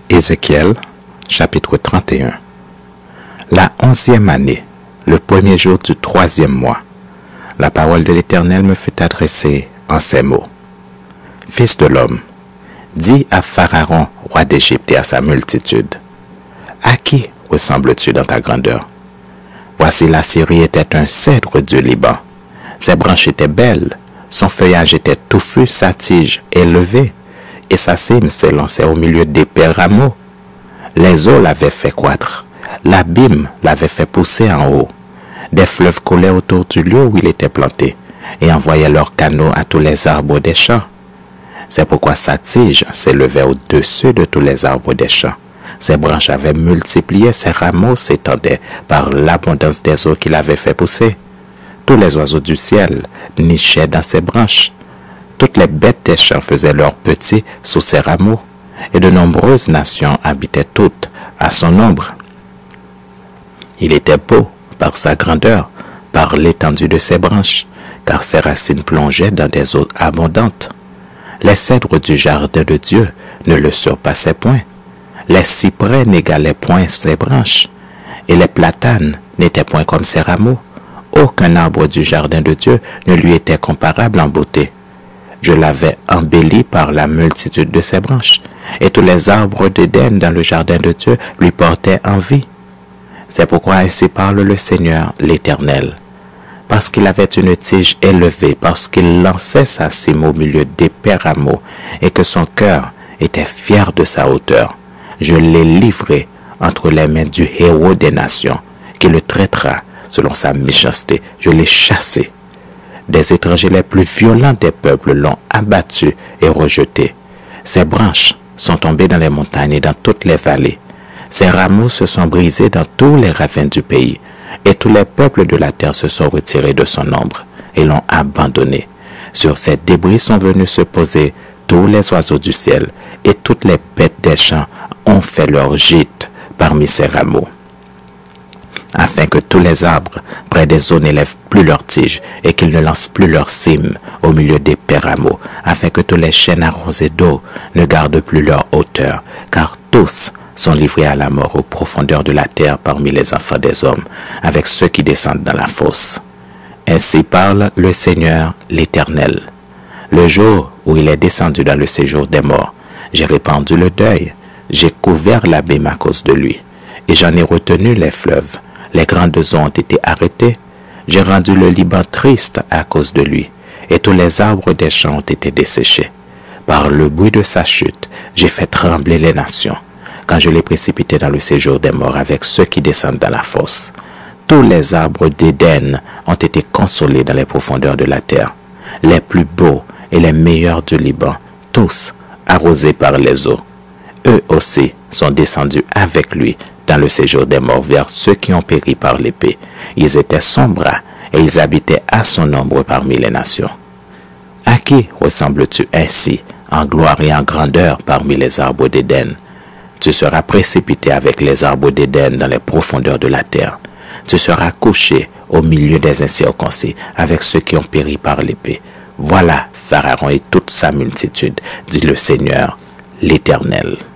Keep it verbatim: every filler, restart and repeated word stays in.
Ézéchiel, chapitre trente et un. La onzième année, le premier jour du troisième mois, la parole de l'Éternel me fut adressée en ces mots. Fils de l'homme, dis à Pharaon, roi d'Égypte, et à sa multitude, à qui ressembles-tu dans ta grandeur? Voici, la Syrie était un cèdre du Liban. Ses branches étaient belles, son feuillage était touffu, sa tige élevée, et sa cime s'élançait au milieu d'épais rameaux. Les eaux l'avaient fait croître, l'abîme l'avait fait pousser en haut. Des fleuves coulaient autour du lieu où il était planté, et envoyaient leurs canaux à tous les arbres des champs. C'est pourquoi sa tige s'élevait au-dessus de tous les arbres des champs. Ses branches avaient multiplié, ses rameaux s'étendaient par l'abondance des eaux qu'il avait fait pousser. Tous les oiseaux du ciel nichaient dans ses branches. Toutes les bêtes des champs faisaient leurs petits sous ses rameaux, et de nombreuses nations habitaient toutes à son ombre. Il était beau par sa grandeur, par l'étendue de ses branches, car ses racines plongeaient dans des eaux abondantes. Les cèdres du jardin de Dieu ne le surpassaient point. Les cyprès n'égalaient point ses branches, et les platanes n'étaient point comme ses rameaux. Aucun arbre du jardin de Dieu ne lui était comparable en beauté. Je l'avais embelli par la multitude de ses branches, et tous les arbres d'Éden dans le jardin de Dieu lui portaient envie. C'est pourquoi ainsi parle le Seigneur l'Éternel. Parce qu'il avait une tige élevée, parce qu'il lançait sa cime au milieu d'épais rameaux, et que son cœur était fier de sa hauteur, je l'ai livré entre les mains du héros des nations, qui le traitera selon sa méchanceté. Je l'ai chassé. Des étrangers les plus violents des peuples l'ont abattu et rejeté. Ses branches sont tombées dans les montagnes et dans toutes les vallées. Ses rameaux se sont brisés dans tous les ravins du pays, et tous les peuples de la terre se sont retirés de son ombre et l'ont abandonné. Sur ces débris sont venus se poser tous les oiseaux du ciel, et toutes les bêtes des champs ont fait leur gîte parmi ses rameaux. Afin que tous les arbres près des eaux n'élèvent plus leurs tiges et qu'ils ne lancent plus leurs cimes au milieu des rameaux, afin que tous les chênes arrosés d'eau ne gardent plus leur hauteur, car tous sont livrés à la mort aux profondeurs de la terre parmi les enfants des hommes, avec ceux qui descendent dans la fosse. Ainsi parle le Seigneur l'Éternel. Le jour où il est descendu dans le séjour des morts, j'ai répandu le deuil, j'ai couvert l'abîme à cause de lui, et j'en ai retenu les fleuves. Les grandes eaux ont été arrêtées. J'ai rendu le Liban triste à cause de lui, et tous les arbres des champs ont été desséchés. Par le bruit de sa chute, j'ai fait trembler les nations, quand je l'ai précipité dans le séjour des morts avec ceux qui descendent dans la fosse. Tous les arbres d'Éden ont été consolés dans les profondeurs de la terre, les plus beaux et les meilleurs du Liban, tous arrosés par les eaux. Eux aussi sont descendus avec lui dans le séjour des morts vers ceux qui ont péri par l'épée. Ils étaient son bras et ils habitaient à son ombre parmi les nations. À qui ressembles-tu ainsi en gloire et en grandeur parmi les arbres d'Éden? Tu seras précipité avec les arbres d'Éden dans les profondeurs de la terre. Tu seras couché au milieu des incirconcis avec ceux qui ont péri par l'épée. Voilà Pharaon et toute sa multitude, dit le Seigneur l'Éternel.